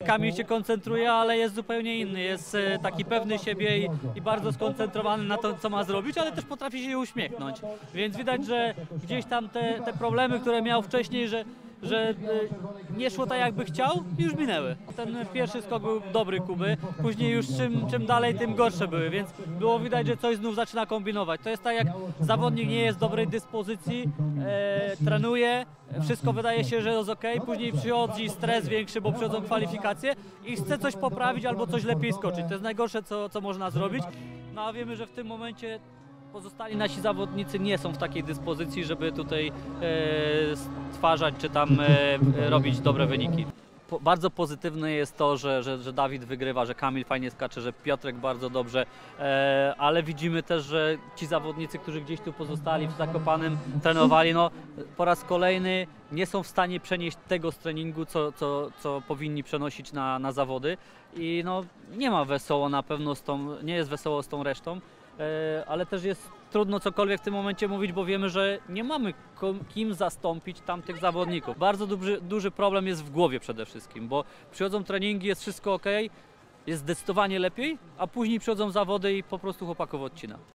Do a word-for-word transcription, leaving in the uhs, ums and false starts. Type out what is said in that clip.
Kamil się koncentruje, ale jest zupełnie inny, jest e, taki pewny siebie i, i bardzo skoncentrowany na to, co ma zrobić, ale też potrafi się uśmiechnąć, więc widać, że gdzieś tam te, te problemy, które miał wcześniej, że, że e, nie szło tak, jakby chciał, już minęły. Ten pierwszy skok był dobry Kuby, później już czym, czym dalej, tym gorsze były, więc było widać, że coś znów zaczyna kombinować. To jest tak, jak zawodnik nie jest w dobrej dyspozycji, e, trenuje, wszystko wydaje się, że jest ok, później przychodzi stres większy, bo przychodzą kwalifikacje i chce coś poprawić albo coś lepiej skoczyć. To jest najgorsze, co, co można zrobić. No a wiemy, że w tym momencie pozostali nasi zawodnicy nie są w takiej dyspozycji, żeby tutaj e, stwarzać czy tam e, robić dobre wyniki. Po, bardzo pozytywne jest to, że, że, że Dawid wygrywa, że Kamil fajnie skacze, że Piotrek bardzo dobrze, e, ale widzimy też, że ci zawodnicy, którzy gdzieś tu pozostali w Zakopanem, trenowali, no po raz kolejny nie są w stanie przenieść tego z treningu, co, co, co powinni przenosić na, na zawody i no nie ma wesoło na pewno z tą, nie jest wesoło z tą resztą. Ale też jest trudno cokolwiek w tym momencie mówić, bo wiemy, że nie mamy kim zastąpić tamtych zawodników. Bardzo duży, duży problem jest w głowie przede wszystkim, bo przychodzą treningi, jest wszystko ok, jest zdecydowanie lepiej, a później przychodzą zawody i po prostu chłopaków odcina.